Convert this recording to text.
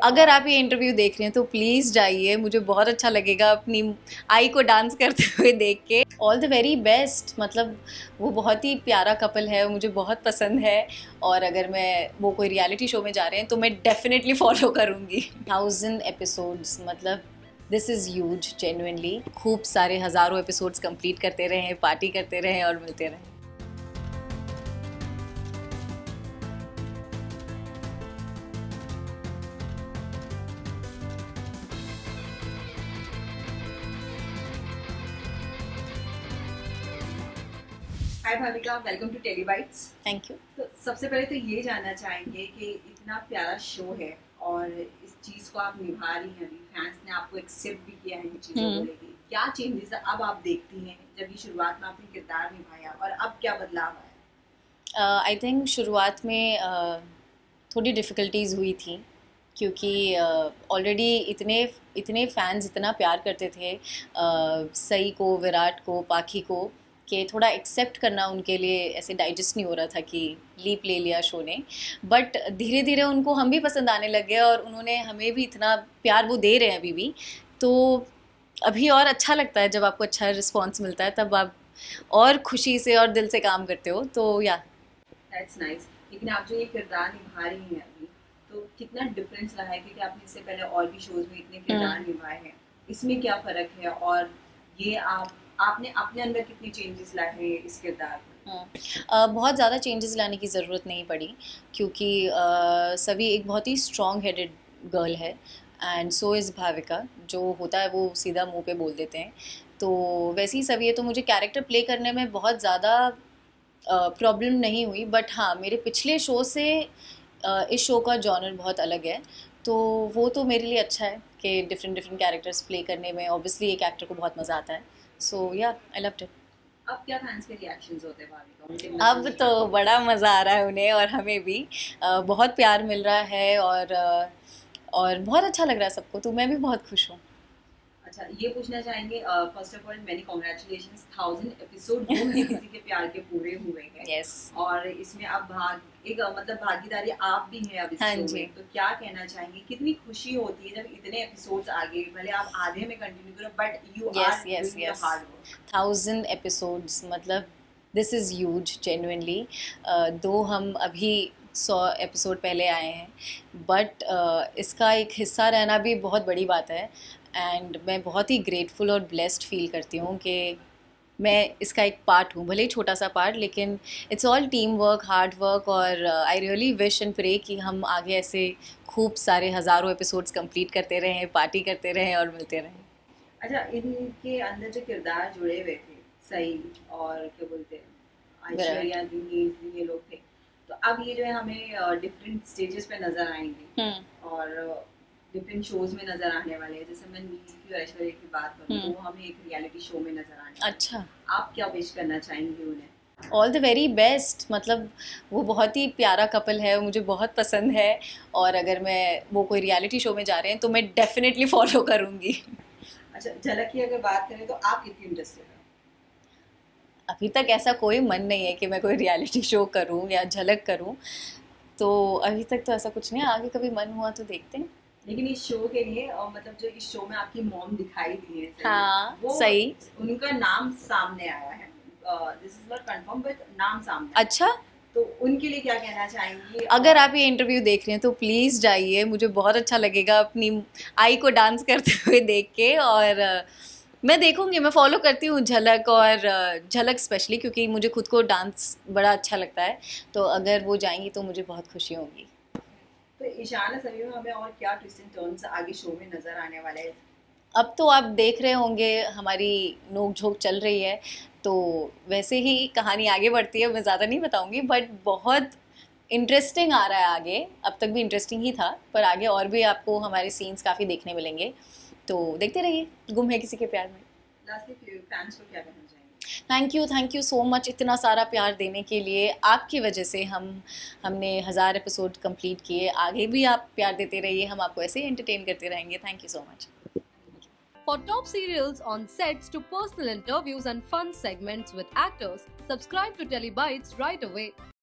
अगर आप ये इंटरव्यू देख रहे हैं तो प्लीज़ जाइए, मुझे बहुत अच्छा लगेगा अपनी आई को डांस करते हुए देख के। ऑल द वेरी बेस्ट, मतलब वो बहुत ही प्यारा कपल है, मुझे बहुत पसंद है। और अगर वो कोई रियलिटी शो में जा रहे हैं तो मैं डेफिनेटली फॉलो करूँगी। 1000 एपिसोड्स, मतलब दिस इज़ ह्यूज जेन्युइनली। खूब सारे हज़ारों एपिसोड्स कंप्लीट करते रहें, पार्टी करते रहें और मिलते रहें। Hi Bhavika, welcome to Tellybytes. Thank you. तो सबसे पहले तो ये जानना चाहेंगे कि इतना प्यारा शो है और इस चीज़ को आप निभा रही हैं, अभी फैंस ने आपको एक्सेप्ट भी किया है इन चीज़ों को लेके। क्या चेंजेस अब आप देखती हैं जब ये शुरुआत में आपने किरदार निभाया और अब क्या बदलाव आया? आई थिंक शुरुआत में थोड़ी डिफ़िकल्टीज़ हुई थी क्योंकि ऑलरेडी इतने फैंस इतना प्यार करते थे सई को, विराट को, पाखी को, कि थोड़ा एक्सेप्ट करना उनके लिए ऐसे डाइजेस्ट नहीं हो रहा था कि लीप ले लिया शो ने। बट धीरे धीरे उनको हम भी पसंद आने लग गए और उन्होंने हमें भी इतना प्यार वो दे रहे हैं अभी भी। तो अभी और अच्छा लगता है जब आपको अच्छा रिस्पॉन्स मिलता है, तब आप और खुशी से और दिल से काम करते हो। तो या दैट्स नाइस। लेकिन आप जो ये किरदार निभा रही हैं अभी, तो कितना डिफरेंस रहा है? क्योंकि आपने इससे पहले और भी शोज में इतने किरदार निभाए हैं, इसमें क्या फ़र्क है? और ये आपने अपने अंदर कितने चेंजेस लाए हैं इस किरदार में? बहुत ज़्यादा चेंजेस लाने की ज़रूरत नहीं पड़ी क्योंकि सभी एक बहुत ही स्ट्रॉन्ग हेडेड गर्ल है एंड सो इज़ भाविका। जो होता है वो सीधा मुंह पे बोल देते हैं, तो वैसे ही सभी है। तो मुझे कैरेक्टर प्ले करने में बहुत ज़्यादा प्रॉब्लम नहीं हुई। बट हाँ, मेरे पिछले शो से इस शो का जॉनर बहुत अलग है, तो वो तो मेरे लिए अच्छा है कि डिफरेंट कैरेक्टर्स प्ले करने में ऑब्वियसली एक एक्टर को बहुत मज़ा आता है। सो या, आई लव्ड इट। अब क्या फैंस के रिएक्शंस होते हैं भाविका? अब तो बड़ा मज़ा आ रहा है उन्हें और हमें भी। बहुत प्यार मिल रहा है और बहुत अच्छा लग रहा है सबको, तो मैं भी बहुत खुश हूँ। अच्छा, ये पूछना चाहेंगे, first of all many congratulations, 1000 episode किसी के प्यार के पूरे हुए हैं। यस। और इसमें अब मतलब भागीदारी आप भी हैं अब इस हाँ शो जी। में, तो क्या कहना चाहेंगे? कितनी खुशी होती है जब इतने एपिसोड्स आगे, भले आप आधे में कंटिन्यू करो but you are doing the hard work. 1000 episodes, मतलब दिस इज़ ह्यूज जेन्युइनली। दो हम अभी 100 एपिसोड पहले आए हैं, बट इसका एक हिस्सा रहना भी बहुत बड़ी बात है। एंड मैं बहुत ही ग्रेटफुल और ब्लेस्ड फील करती हूँ कि मैं इसका एक पार्ट हूँ, भले ही छोटा सा पार्ट, लेकिन it's all team work, hard work. और I really wish and pray कि हम आगे ऐसे खूब सारे हज़ारों एपिसोड्स कंप्लीट करते रहें, पार्टी करते रहें और मिलते रहें। अच्छा, इनके अंदर जो किरदार जुड़े हुए थे, सही और क्या बोलते हैं, ऐश्वर्या, दिनेश, ये लोग थे, तो अब ये जो है हमें डिफरेंट स्टेजेस पे नजर आएंगे और डिफरेंट शोज में नजर आने वाले हैं। जैसे मैं नील की और ऐश्वर्या की बात करूँ तो वो हमें एक रियलिटी शो में नजर आने वाले हैं। अच्छा, आप क्या विश करना चाहेंगे उन्हें? ऑल द वेरी बेस्ट, मतलब वो बहुत ही प्यारा कपल है, मुझे बहुत पसंद है। और अगर वो कोई रियलिटी शो में जा रहे हैं तो मैं डेफिनेटली फॉलो करूँगी। अच्छा, झलक की अगर बात करें तो आप कितनी इंटरेस्टेड हैं? अभी तक ऐसा कोई मन नहीं है कि मैं कोई रियलिटी शो करूं या झलक करूं, तो अभी तक तो ऐसा कुछ नहीं है। आगे कभी मन हुआ तो देखते हैं। लेकिन इस शो के लिए मतलब जो इस शो में आपकी मॉम दिखाई दी है, हाँ, वो सही। उनका नाम सामने आया है, this is not confirm but नाम सामने। अच्छा, तो उनके लिए क्या कहना चाहेंगी? अगर आप ये इंटरव्यू देख रहे हैं तो प्लीज़ जाइए, मुझे बहुत अच्छा लगेगा अपनी आई को डांस करते हुए देख के। और मैं देखूंगी, मैं फॉलो करती हूँ झलक, और झलक स्पेशली क्योंकि मुझे खुद को डांस बड़ा अच्छा लगता है। तो अगर वो जाएंगी तो मुझे बहुत खुशी होगी। तो ईशान सभी में हमें और क्या ट्विस्ट एंड टर्न्स आगे शो में नजर आने वाले हैं? अब तो आप देख रहे होंगे हमारी नोक झोंक चल रही है, तो वैसे ही कहानी आगे बढ़ती है। मैं ज़्यादा नहीं बताऊंगी, बट बहुत इंटरेस्टिंग आ रहा है आगे। अब तक भी इंटरेस्टिंग ही था, पर आगे और भी आपको हमारे सीन्स काफ़ी देखने मिलेंगे, तो देखते रहिए गुम है किसी के प्यार में। लास्टली फैंस को क्या कहना चाहेंगे? थैंक यू सो मच इतना सारा प्यार देने के लिए। आपकी वजह से हमने 1000 एपिसोड कंप्लीट किए। आगे भी आप प्यार देते रहिए, हम आपको ऐसे ही एंटरटेन करते रहेंगे। Thank you so much. For top serials on sets to personal interviews and fun segments with actors, subscribe to Telebytes right away.